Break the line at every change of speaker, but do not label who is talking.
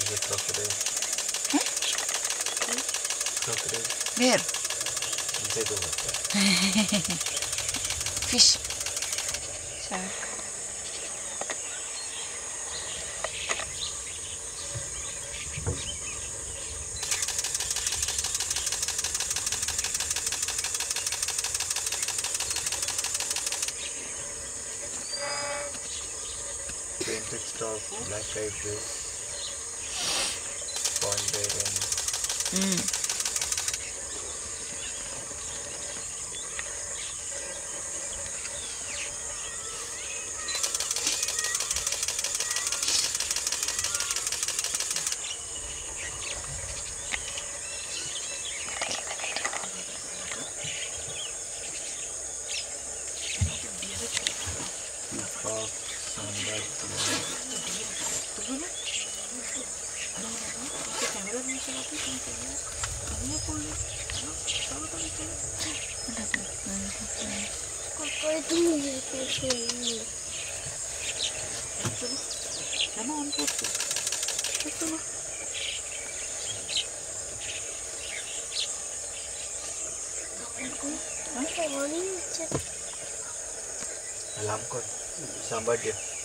a crocodile.
Huh?
Crocodile.
Where?
Inside the water.
Fish. Shark.
Painted stock, black eyed fish, pond bear and peacock, sunbird, alarm call, somebody.